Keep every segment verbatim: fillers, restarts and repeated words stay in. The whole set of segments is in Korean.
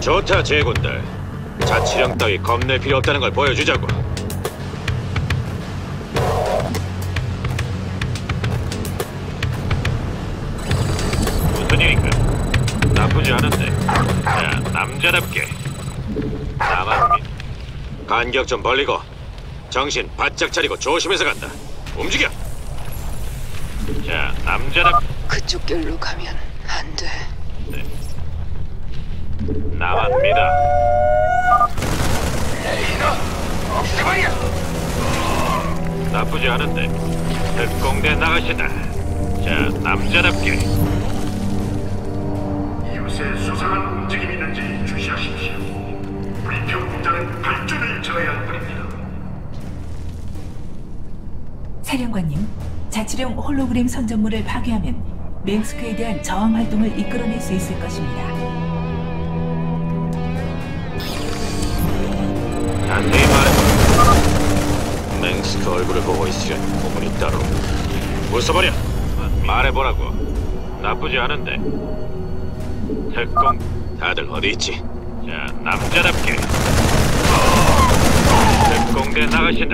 좋다, 제군들. 자치령 따위 겁낼 필요 없다는 걸 보여주자고. 무슨 일인가? 나쁘지 않은데. 자, 남자답게. 나만 믿. 간격 좀 벌리고 정신 바짝 차리고 조심해서 간다. 움직여. 자, 남자답게. 그쪽 길로 가면 안 돼. 네. 나만 믿어. 나쁘지 않은데. 특공대 나가신다. 자, 남자답게. 이웃에 수상한 움직임이 있는지 주시하십시오. 불평자는 발전을 저해야 할 뿐입니다. 사령관님, 자치령 홀로그램 선전물을 파괴하면 맹스크에 대한 저항 활동을 이끌어낼 수 있을 것입니다. 자세히 말해봐. 맹스크 얼굴을 보고 있으려니 고문이 따로. 웃어버려. 말해보라고. 나쁘지 않은데. 특공. 다들 어디 있지? 자, 남자답게. 특공대 나가신다.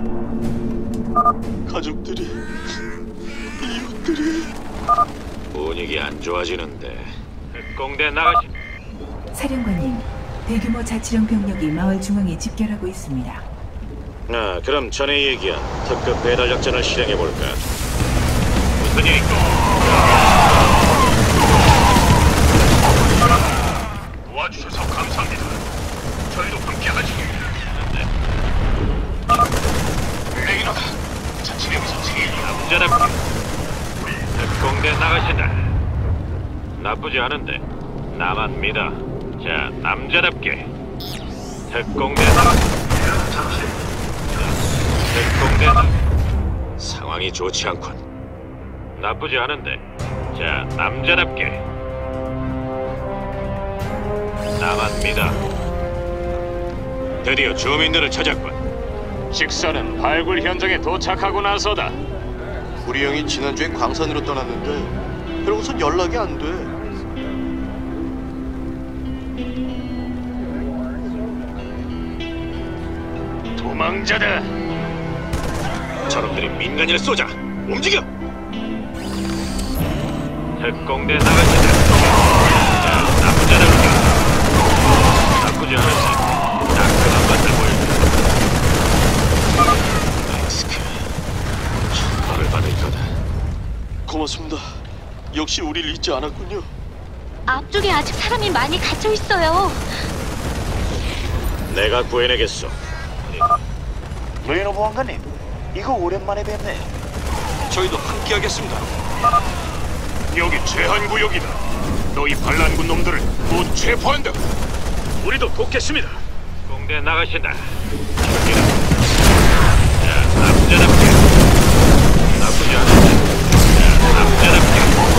가족들이, 이웃들이. 분위기 안 좋아지는데. 특공대 나가신다. 사령관님, 대규모 자치령 병력이 마을 중앙에 집결하고 있습니다. 아, 그럼 전에 얘기한 특급 배달 작전을 실행해볼까? 무슨 일인가? 도와주셔서 감사합니다. 저희도 함께하지. 레이너다. 자치령에서 제일 남자답게. 특공대 나가신다. 나쁘지 않은데. 나만 믿어. 자, 남자답게. 특공대 나가신다. 특공대 나. 상황이 좋지 않군. 나쁘지 않은데. 자, 남자답게. 나만 믿어. 드디어 주민들을 찾았군. 식사는 발굴 현장에 도착하고 나서다. 우리 형이 지난주에 광산으로 떠났는데 그러고선 연락이 안 돼. 도망자다. 저놈들이 민간인을 쏘자. 움직여. 특공대 나가신다. 자, 남자답게. 나쁘지 않았지. 따끔한 맛을 보여주다. 맹스크. 천벌을 받을 거다. 고맙습니다. 역시 우릴 잊지 않았군요. 앞쪽에 아직 사람이 많이 갇혀 있어요. 내가 구해내겠어. 레이너 보안관님, 이거 오랜만에 뵙네. 저희도 함께하겠습니다. 여기 제한구역이다. 너희 반란군 놈들을 모두 체포한다. 우리도 돕겠습니다. 공대 나가신다. 저기다. 자, 남자답게. 나쁘지 않은데. 자, 남자답게.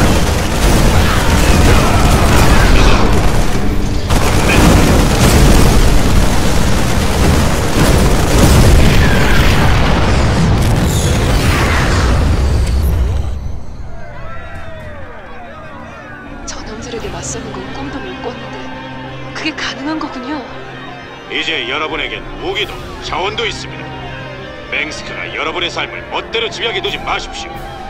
저놈들에게 맞서는 건 꿈도 못 꿨는데 그게 가능한 거군요. 이제 여러분에겐 무기도 자원도 있습니다. 맹스크가 여러분의 삶을 멋대로 지배하게 두지 마십시오.